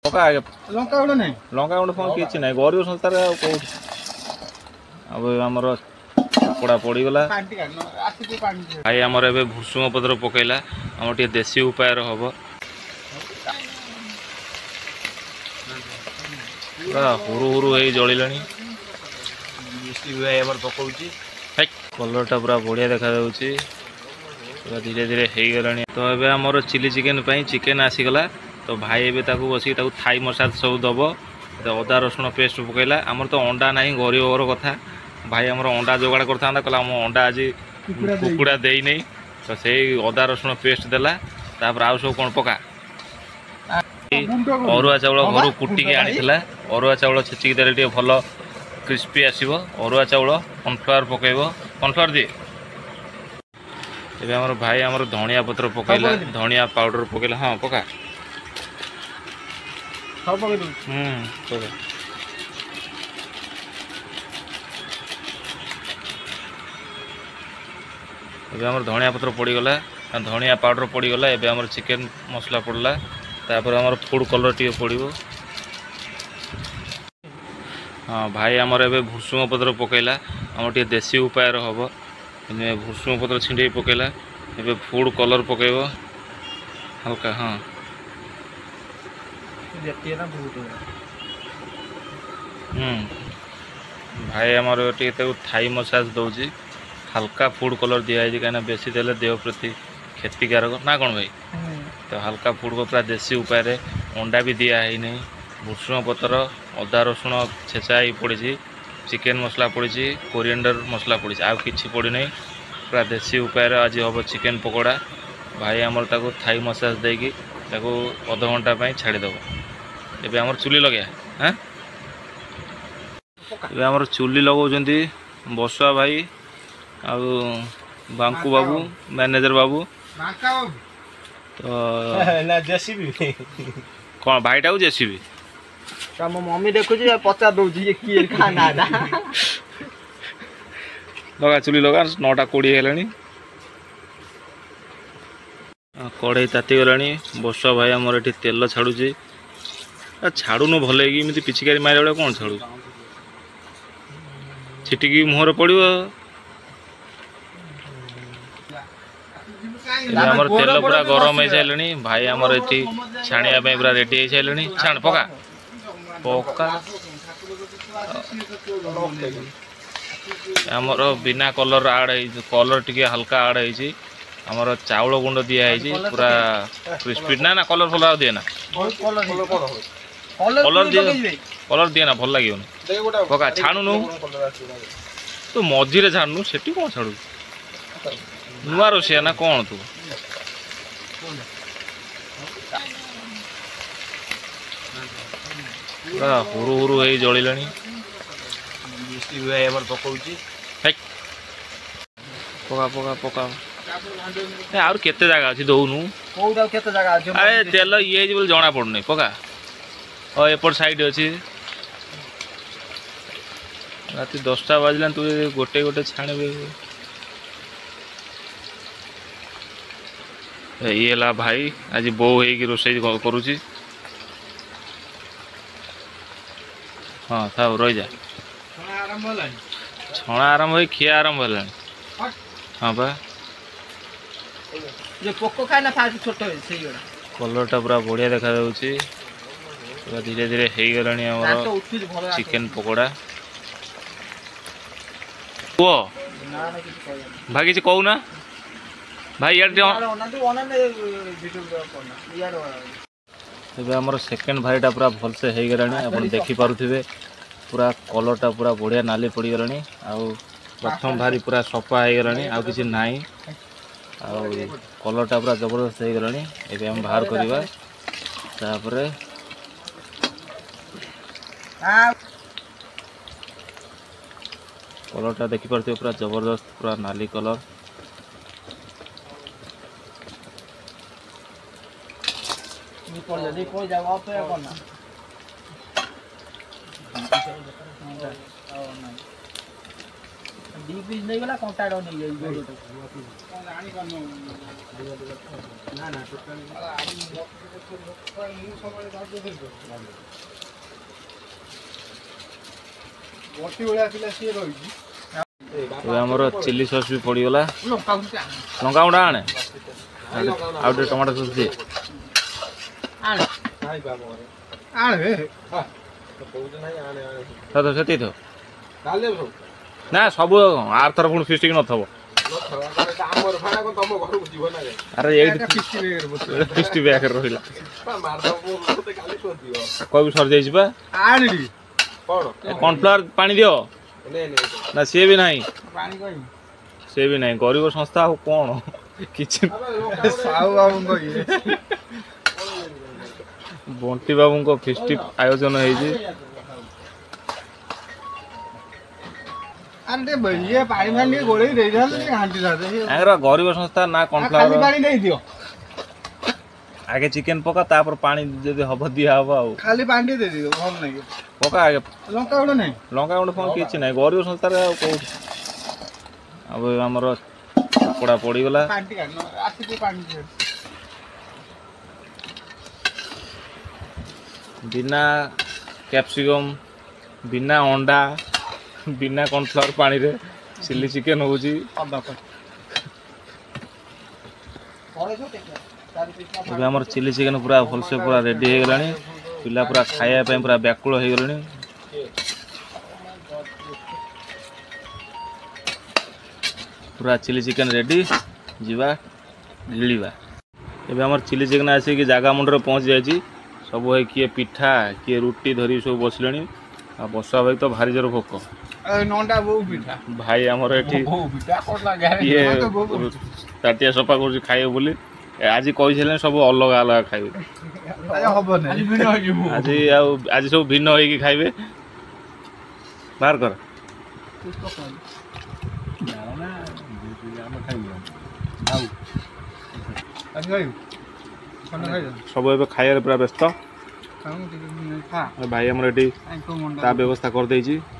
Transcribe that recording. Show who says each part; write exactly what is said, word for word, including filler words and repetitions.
Speaker 1: लंका लंका गुड़ नहीं लंका गुड़ फोन किसी ना गरीब संस्थार अब आमर पकोड़ा पड़गला भाई आमर ए भुसुंग पत्र पकईला आम टे देसी उपाय हम पूरा हुरु हुरु हो जलिला पकाऊँगी कलरटा पूरा बढ़िया देखा पूरा धीरे धीरे हो गला तो ये आमर चिली चिकेन चिकेन आसीगला तो भाई ए बस थाई मसाज सब दब अदा रसुण पेस्ट पकईला आमर तो अंडा ना गरीब घर कथा भाई आमर अंडा जोगाड़ करता कहला आम अंडा आज कुकुड़ा दे नहीं तो से अदा रसुण पेस्ट देला तापर आउ सब कौन पका अरुआ चाउल घर कुटिकी आनी अरुआ चाउल छेचिकी देले टे भल क्रिस्पी आसो अरुआ चाउल कॉर्नफ्लावर पकेब कॉर्नफ्लावर दिए आम भाई आमर धनिया पत्र पकईला धनिया पाउडर पकईला हाँ पका आमर धनिया पत्र पड़गला धनिया पाउडर पड़गला एबे आमर चिकेन मसला पड़ला तापर आमर फूड कलर टी पड़ो हाँ भाई आमर ए भुसुंग पत्र पकईला आम टे देसी उपाय हम भुसुंग पत्र छिंडे पकईला एबे फूड कलर पकेब हल्का हाँ हम्म भाई आमर टे थाई मसाज दौर हल्का फूड कलर दिखाई कहीं बेसी देले देह प्रति क्षतिकारक ना कौन भाई तो हल्का फूड को पूरा देसी उपाय अंडा भी दिया है नहीं भुसुंग पत्र अदा रसुण छेचा ही पड़ी चिकेन मसला पड़ी कोरिएंडर मसला पड़ी आउ कि पड़ी नहीं पूरा देसी उपाय आज हम चिकेन पकोड़ा भाई आमर ताको थाई मसाज देकी अध घंटा छाड़ीदेव ये आमर चुली लगे हाँ ये आमर चुली लगाउछंती बसुआ भाई आउ बांकु बाबू मैनेजर बाबू तो जेसीबी कौन भाईटा को जेसीबी
Speaker 2: मो मम्मी देखुची पचार दउची ये की खाना
Speaker 1: लगा चुली लगा नौटा कोड़ी हेलानी कड़े ताती गलानी बसुआ भाई आमर ये तेल छाड़ुची छाड़ून भल कि पिचिकारी मारे बेले कौन छाड़ू छिटिकी मुहर पड़ो आमर तेल पूरा गरम हो सारे भाई आमर ये छाणिया पूरा रेडी हो सारे छाण पका पका आमर बिना कलर आड कलर टी हल्का आड हो आमर चाउल गुंड दिखाई पूरा क्रिस्पी ना ना कलर फलर दिए ना कलर दिए कलर दिए ना भल लगे पका छाणुनु तू मझीरे छाणुनु से कौन छाड़ू नुआ रोषिया ना कौन तू पूरा हुरु हुरु हो जलिला पकाऊँगी पका पका पका आर केते जगह अच्छी दौनु अरे तेल ये बोले जना पड़ुनी पका हाँ एपट साइड अच्छी राति दसटा बाजला तू गोटे गोटे छाणबे ये ला भाई आज बो हो रोषे करुची हाँ था रही जा छणा आरंभ हो खिया आरंभ है हाँ बा कलरटा पूरा बढ़िया देखा पूरा धीरे धीरे हो गला चिकेन पकोड़ा कह भाई किसी कहूना भाई यार आमर सेकेंड भाईटा पूरा भलसे हो गला आप देखिपे पूरा कलरटा पूरा बढ़िया नाली पड़ गला आउ प्रथम भारी पूरा सफा हो गला आउ कि ना कलरटा पूरा जबरदस्त हो गला ये हम बाहर करवा तापरे कलरटा देखिपे पूरा जबरदस्त पूरा नाली कलर
Speaker 2: दी पीस नहीं गला कंटा डो नहीं गई गोल ना ना टोटल मोटी बड़ा पिला से रही
Speaker 1: ଏବେ ଆମର ଚିଲି ସସ୍ ବି ପଡ଼ିଗଲା ଲଙ୍କା ଗୁଣ୍ଡା ଆଣେ ଆଉ ଟିକେ ଟମାଟୋ ସସ୍ ଦିଏ ତ ସେତିକି ଥାଉ ନା ସବୁ ଆର ଥର ପୁଣି ଫିଷ୍ଟିକି ନଥିବ ଆରେ ଏଇଠି ଫିଷ୍ଟି ବ୍ୟାଗରେ ରହିଲା କହିବୁ ସରିଯାଇଛି ବା କର୍ଣ୍ଣଫ୍ଲାୱାର ପାଣି ଦିଅ ନା ସିଏ ବି ନାହିଁ ସିଏ ବି ନାହିଁ ଗରିବ ସଂସ୍ଥା ଆଉ କ'ଣ କିଛି ବଣ୍ଟି ବାବୁଙ୍କ ଫିଷ୍ଟି ଆୟୋଜନ ହେଇଛି ଗରିବ ସଂସ୍ଥା ନା କର୍ଣ୍ଣଫ୍ଲାୱାର ଆଗେ ଚିକେନ ପକା ତାପରେ ପାଣି ଯଦି ହବ ଦିଆ ହବ ଆଉ
Speaker 2: ଖାଲି ପାଣି ଦେଇ ଦିଅ ଭଲ ନାହିଁ
Speaker 1: ପକା ଆଗେ
Speaker 2: ଲଙ୍କା ଗୁଣ୍ଡ ନାହିଁ
Speaker 1: ଲଙ୍କା ଗୁଣ୍ଡ ଫୋନ କିଛି ନାହିଁ ଗରିବ ସଂସ୍ଥାରେ ଆଉ କୋଉଠି ଆଉ ଆମର କପଡ଼ା ପଡ଼ିଗଲା ବିନା କ୍ୟାପ୍ସିକମ୍ ବିନା ଅଣ୍ଡା ବିନା କର୍ଣ୍ଣଫ୍ଲାୱାର ପାଣିରେ ଚିଲି ଚିକେନ ହେଉଛି ଏବେ ଆମର ଚିଲି ଚିକେନ ପୁରା ଭଲସେ ପୁରା ରେଡି ହେଇଗଲାଣି ପିଲା ପୁରା ଖାଇବା ପାଇଁ ପୁରା ବ୍ୟାକୁଳ ହେଇଗଲେଣି ପୁରା ଚିଲି ଚିକେନ ରେଡି ଯିବା ଗିଳିବା ଏବେ ଆମର ଚିଲି ଚିକେନ ଆସିକି ଜାଗା ମୁଣ୍ଡରେ ପହଞ୍ଚି ଯାଇଛି ସବୁ ଭାଇ କିଏ ପିଠା କିଏ ରୁଟି ଧରି ସବୁ ବସିଲେଣି ଆଉ ବର୍ଷା ଭାଇ ତ ଭାରି ଜୋର ଭୋକ ଭାଇ ଆମର ଏଠି କିଏ ତାଟିଆ ସଫା କରୁଛି ଖାଇବ ବୋଲି ଆଜି କହିସାରିଲେଣି ସବୁ ଅଲଗା ଅଲଗା ଖାଇବେ ଆଜି ଆଉ ଆଜି ସବୁ ଭିନ୍ନ ହେଇକି ଖାଇବେ ବାହାର କର ସବୁ ଏବେ ଖାଇବାରେ ପୁରା ବ୍ୟସ୍ତ ଭାଇ ଆମର ଏଠି ତା ବ୍ୟବସ୍ଥା କରିଦେଇଛି